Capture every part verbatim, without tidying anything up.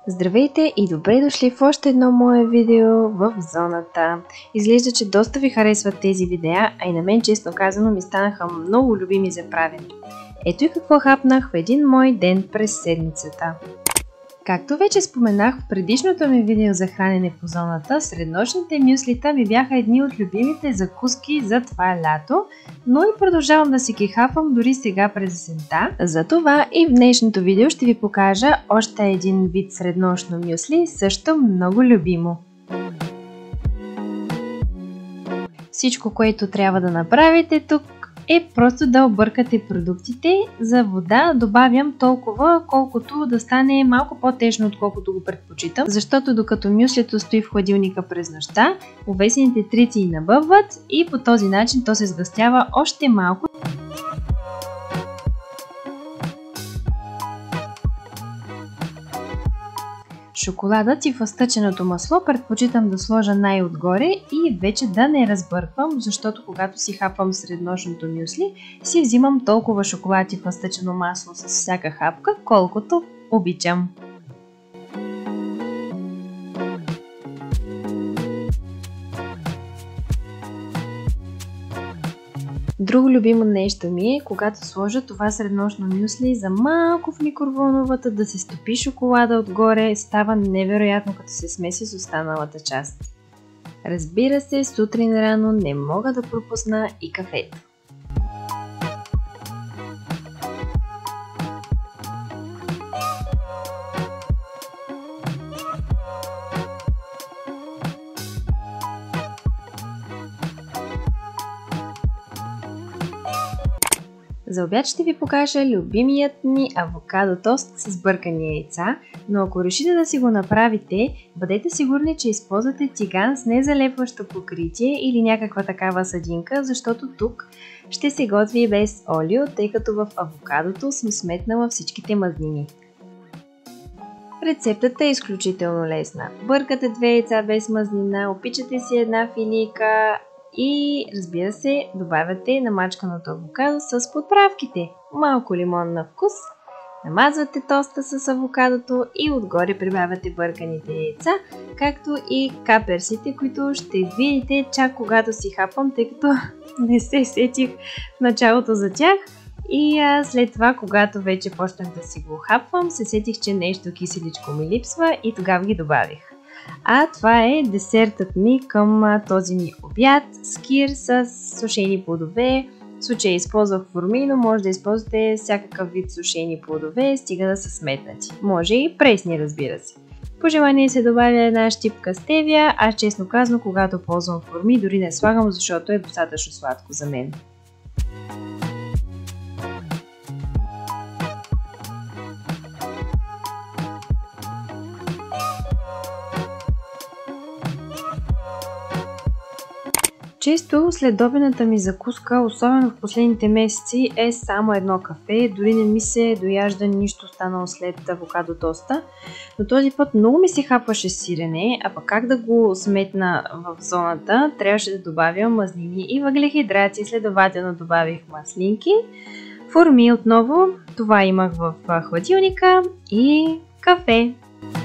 Здравейте и добре дошли в още едно мое видео в зоната. Изглежда, че доста ви харесват тези видеа, а и на мен, честно казано, ми станаха много любими за правене. Ето и какво хапнах в един мой ден през седмицата. Както вече споменах в предишното ми видео за хранене по зоната, среднощните мюслита ми бяха едни от любимите закуски за това лято, но и продължавам да си ги хапвам дори сега през есента. Затова и в днешното видео ще ви покажа още един вид среднощно мюсли, също много любимо. Всичко, което трябва да направите тук, е просто да объркате продуктите. За вода добавям толкова, колкото да стане малко по-тежно, отколкото го предпочитам, защото докато мюслито стои в хладилника през нощта, овесените трици набъбват и по този начин то се сгъстява още малко. Шоколадът и фъстъченото масло предпочитам да сложа най-отгоре и вече да не разбърквам, защото когато си хапвам среднощното мюсли, си взимам толкова шоколад и фъстъчено масло с всяка хапка, колкото обичам. Друго любимо нещо ми е, когато сложа това среднощно мюсли за малко в микровълновата, да се стопи шоколада отгоре, става невероятно, като се смеси с останалата част. Разбира се, сутрин рано не мога да пропусна и кафето. За обяд ще ви покажа любимият ми авокадо тост с бъркани яйца, но ако решите да си го направите, бъдете сигурни, че използвате тиган с незалепващо покритие или някаква такава съдинка, защото тук ще се готви без олио, тъй като в авокадото съм сметнала всичките мазнини. Рецептата е изключително лесна. Бъркате две яйца без мазнина, опичате си една филийка и, разбира се, добавяте намачканото авокадо с подправките. Малко лимон на вкус, намазвате тоста с авокадото и отгоре прибавяте бърканите яйца, както и каперсите, които ще видите чак когато си хапвам, тъй като не се сетих в началото за тях. И а, след това, когато вече почнах да си го хапвам, се сетих, че нещо киселичко ми липсва и тогава ги добавих. А това е десертът ми към този ми обяд. Скир с сушени плодове. В случая използвах форми, но може да използвате всякакъв вид сушени плодове, стига да са сметнати. Може и пресни, разбира се. По желание се добавя една щипка стевия, а честно казано, когато ползвам форми, дори не слагам, защото е достатъчно сладко за мен. Често следобедната ми закуска, особено в последните месеци, е само едно кафе, дори не ми се дояжда нищо останало след авокадо тоста, но този път много ми се хапваше сирене, а пък как да го сметна в зоната, трябваше да добавя мазнини и въглехидрати, следователно добавих маслинки, форми отново, това имах в хладилника и кафе.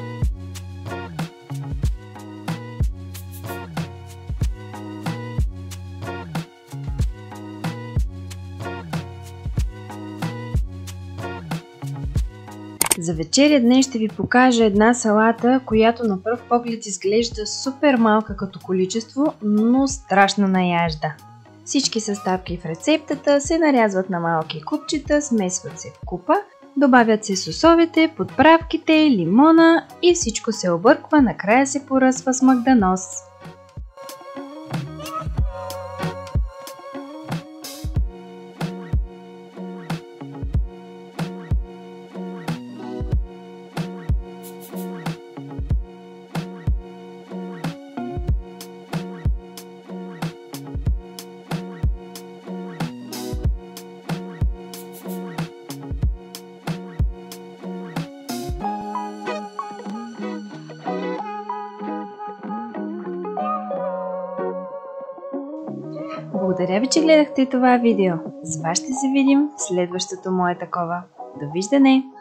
За вечеря днес ще ви покажа една салата, която на пръв поглед изглежда супер малка като количество, но страшно наяжда. Всички съставки в рецептата се нарязват на малки купчета, смесват се в купа, добавят се сосовете, подправките, лимона и всичко се обърква, накрая се поръсва с магданоз. Благодаря ви, че гледахте това видео. С вас ще се видим в следващото мое такова. Довиждане!